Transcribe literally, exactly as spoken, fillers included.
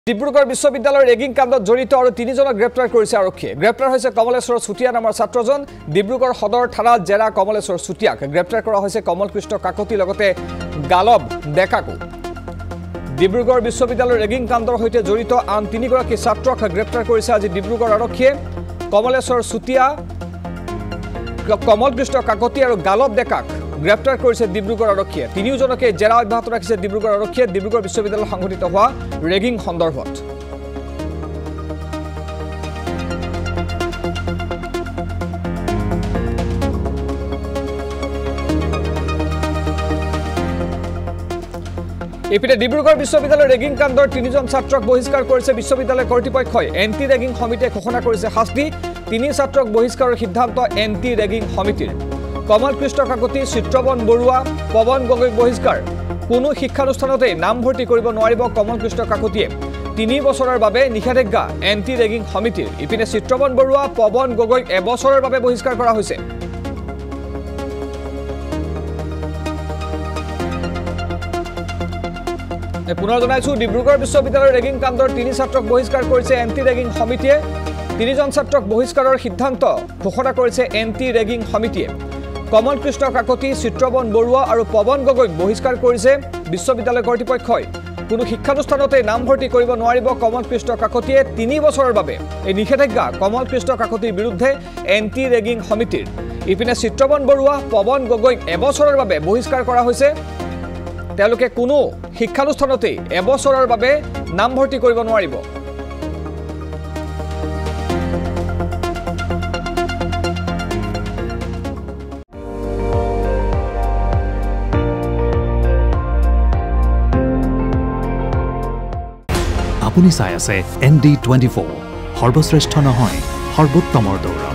ডিব্ৰুগড় বিশ্ববিদ্যালয়ৰ ৰেগিং কাণ্ডত জড়িত আৰু তিনিজনক গ্ৰেপ্তাৰ কৰিছে আৰক্ষীয়ে। গ্ৰেপ্তাৰ হৈছে কমলেশ্বৰ চুটিয়া নামৰ ছাত্ৰজন। ডিব্ৰুগড় সদৰ থানাত জেৰা কমলেশ্বৰ চুটিয়াক গ্ৰেপ্তাৰ কৰা হৈছে কমল কৃষ্ণ কাকতি লগতে গালব ডেকাকো। ডিব্ৰুগড় বিশ্ববিদ্যালয়ৰ ৰেগিং কাণ্ডৰ সৈতে জড়িত আন তিনিগৰাকী ছাত্ৰক গ্ৰেপ্তাৰ কৰিছে আজি ডিব্ৰুগড় আৰক্ষীয়ে। কমলেশ্বৰ চুটিয়া, কমল কৃষ্ণ কাকতি আৰু গালব ডেকাক গ্ৰেপ্তাৰ কৰিছে ডিব্ৰুগড় আৰক্ষীয়ে। তিনিওজনকে জেৰা অব্যাহত ৰাখিছে ডিব্ৰুগড় আৰক্ষীয়ে ডিব্ৰুগড় বিশ্ববিদ্যালয়ত সংঘটিত হোৱা ৰেগিং সন্দৰ্ভত। ইপিনে ডিব্ৰুগড় বিশ্ববিদ্যালয়ৰ ৰেগিং কাণ্ডৰ তিনিজন ছাত্ৰক বহিষ্কাৰ কৰিছে বিশ্ববিদ্যালয় কৰ্তৃপক্ষই। এণ্টি ৰেগিং সমিতিয়ে ঘোষণা কৰিছে শাস্তি। তিনি ছাত্ৰক বহিষ্কাৰৰ সিদ্ধান্ত এণ্টি ৰেগিং সমিতিৰ। কমল কৃষ্ণ কাকতি, চিত্ৰবন বৰুৱা, পৱন গগৈক বহিষ্কাৰ। কোনো শিক্ষানুষ্ঠানতে নাম ভৰ্তি কৰিব নোৱাৰিব কমল কৃষ্ণ কাকতিয়ে। তিনি বছৰৰ বাবে নিষেধাজ্ঞা এণ্টি ৰেগিং সমিতিৰ। ইপিনে চিত্ৰবন বৰুৱা, পৱন গগৈক এবছৰৰ বাবে বহিষ্কাৰ কৰা হৈছে। পুনৰ জনাইছো, ডিব্ৰুগড় বিশ্ববিদ্যালয়ৰ ৰেগিং কাণ্ডৰ তিনি ছাত্ৰক বহিষ্কাৰ কৰিছে এণ্টি ৰেগিং সমিতিয়ে। তিনিজন ছাত্ৰক বহিষ্কাৰৰ সিদ্ধান্ত ঘোষণা কৰিছে এণ্টি ৰেগিং সমিতিয়ে। কমল কৃষ্ণ কাকতি, চিত্ৰবন বৰুৱা আৰু পৱন গগৈক বহিষ্কাৰ কৰিছে বিশ্ববিদ্যালয় কৰ্তৃপক্ষই। কোনো শিক্ষানুষ্ঠানতে নামভৰ্তি কৰিব নোৱাৰিব কমল কৃষ্ণ কাকতিয়ে। তিনি বছৰৰ বাবে এই নিষেধাজ্ঞা কমল কৃষ্ণ কাকতিৰ বিৰুদ্ধে এণ্টি ৰেগিং সমিতিৰ। ইপিনে চিত্ৰবন বৰুৱা, পৱন গগৈক এবছৰৰ বাবে বহিষ্কাৰ কৰা হৈছে। তেওঁলোকে কোনো শিক্ষানুষ্ঠানতেই এবছৰৰ বাবে নামভৰ্তি কৰিব নোৱাৰিব। আপুনি চাই আছে এন ডি টুৱেণ্টি ফ'ৰ, সৰ্বশ্ৰেষ্ঠ নহয় সৰ্বোত্তমৰ দৌৰ।